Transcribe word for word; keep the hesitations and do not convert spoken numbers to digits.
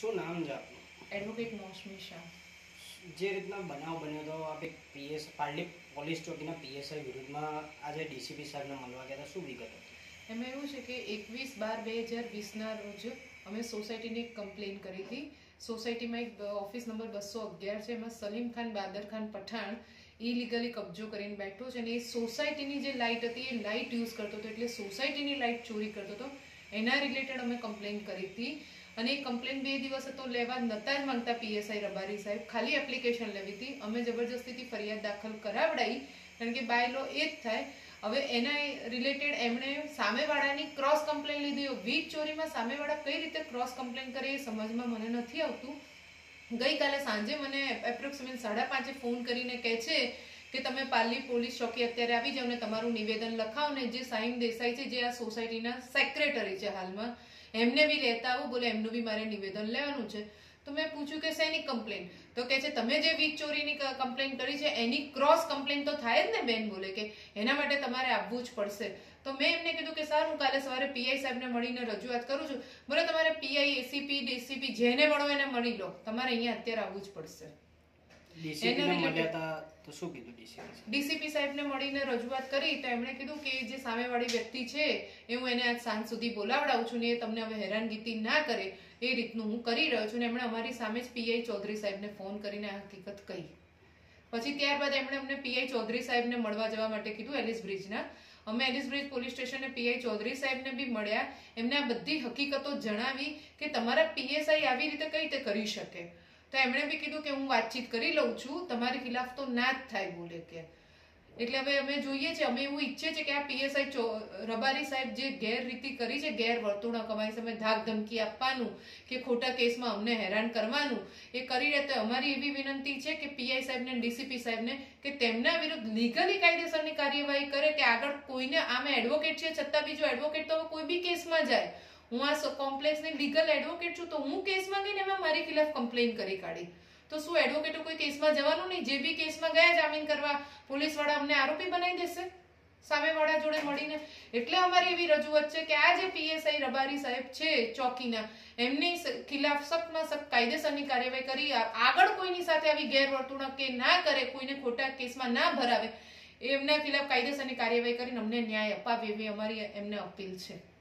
શું નામ છે આપનું? એડવોકેટ મૌસમી શાહ. જે રીતના બનાવ બન્યો હતો આપણે પીએસ પારડી પોલીસ ચોકીના પીએસઆઈ વિરુદ્ધમાં આજે ડીસીપી સાહેબને મળવા ગયા હતા, શું વિગત હતી? એમાં એવું છે કે એકવીસ બાર બે હજાર વીસના રોજ અમે સોસાયટીની એક કમ્પ્લેન કરી હતી. સોસાયટીમાં એક ઓફિસ નંબર બસો અગિયાર છે, એમાં સલીમ ખાન બાદર ખાન પઠાણ ઇલીગલી કબજો કરીને બેઠો છે અને એ સોસાયટીની જે લાઇટ હતી એ લાઇટ યુઝ કરતો હતો, એટલે સોસાયટીની લાઇટ ચોરી કરતો હતો. એના રિલેટેડ અમે કમ્પ્લેન કરી હતી અને એ કમ્પ્લેન બે દિવસ તો લેવા નતા જ માંગતા પીએસઆઈ રબારી સાહેબ, ખાલી એપ્લિકેશન લેવી હતી. અમે જબરજસ્તીથી ફરિયાદ દાખલ કરાવડાવી, કારણ કે બાય લો એ જ થાય. હવે એના રિલેટેડ એમણે સામેવાળાની ક્રોસ કમ્પ્લેન લીધી. વીજ ચોરીમાં સામેવાળા કઈ રીતે ક્રોસ કમ્પ્લેન કરે એ સમજમાં મને નથી આવતું. ગઈકાલે સાંજે મને એપ્રોક્સિમેટ સાડા પાંચે ફોન કરીને કહે છે કે તમે પાલી પોલીસ ચોકી અત્યારે આવી જાઓ ને તમારું નિવેદન લખાવો ને જે સાઈન દેસાઈ છે, જે આ સોસાયટીના સેક્રેટરી છે હાલમાં, એમને બી લેતા આવું, બોલે એમનું બી મારે નિવેદન લેવાનું છે. તો મેં પૂછ્યું કે શેની કમ્પ્લેન? તો કહે છે તમે જે વીજ ચોરીની કમ્પ્લેન કરી છે એની ક્રોસ કમ્પ્લેન તો થાય જ ને બેન, બોલે કે એના માટે તમારે આવવું જ પડશે. તો મેં એમને કીધું કે સર હું કાલે સવારે પીઆઈ સાહેબને મળીને રજૂઆત કરું છું. બોલે તમારે પીઆઈ એસીપી ડીસીપી જેને મળો એને મળી લો, તમારે અહીંયા અત્યારે આવવું જ પડશે. ડીસીપી સાહેબને મળીને રજૂઆત કરી તો એમણે કીધું કે જે સામેવાળી વ્યક્તિ છે એ હું એને આજ સાંજ સુધી બોલાવડાવું છું ને એ તમને હવે હેરાનગીતી ના કરે એ રીતનું હું કરી રહ્યો છું. ને એમણે અમારી સામે જ પીઆઈ ચૌધરી સાહેબને ફોન કરીને આ હકીકત કહી. પછી ત્યારબાદ એમણે અમને પીઆઈ ચૌધરી સાહેબને મળવા જવા માટે કીધું એલિસ બ્રિજના. અમે એલિસ બ્રિજ પોલીસ સ્ટેશને પીઆઈ ચૌધરી સાહેબને બી મળ્યા, એમને આ બધી હકીકતો જણાવી કે તમારા પીએસઆઈ આવી રીતે કઈ રીતે કરી શકે. તો એમણે બી કીધું કે હું વાતચીત કરી લઉં છું, તમારી ખિલાફ તો ના જ થાય, બોલે કે. એટલે હવે અમે જોઈએ છે, અમે એવું ઈચ્છીએ છીએ કે આ પીએસઆઈ રબારી સાહેબ જે ગેરરીતિ કરી છે, ગેરવર્તણૂક અમારી સામે ધાક ધમકી આપવાનું કે ખોટા કેસમાં અમને હેરાન કરવાનું એ કરી રહે, તો અમારી એવી વિનંતી છે કે પીઆઈ સાહેબને ડીસીપી સાહેબને કે તેમના વિરુદ્ધ લીગલી કાયદેસરની કાર્યવાહી કરે, કે આગળ કોઈને, આમે એડવોકેટ છે છતાં બીજો એડવોકેટ તો કોઈ બી કેસમાં જાય. હું આ કોમ્પ્લેક્સની લીગલ એડવોકેટ છું, તો હું કેસમાં ગઈને એમાં મારી ખિલાફ કમ્પ્લેન કરી કાઢી. તો શું એડવોકેટો કોઈ કેસમાં જવાનું નહીં? જે બી કેસમાં ગયા જામીન કરવા, પોલીસ વાળા અમને આરોપી બનાવી દેશે સામેવાળા જોડે મળીને. એટલે અમારી એવી રજૂઆત છે કે આ જે પીએસઆઈ રબારી સાહેબ છે ચોકીના, એમની ખિલાફ સખ્તમાં સખ્ત કાયદેસરની કાર્યવાહી કરી આગળ કોઈની સાથે આવી ગેરવર્તણૂક કે ના કરે, કોઈને ખોટા કેસમાં ના ભરાવે, એમના ખિલાફ કાયદેસરની કાર્યવાહી કરીને અમને ન્યાય અપાવે એવી અમારી એમને અપીલ છે.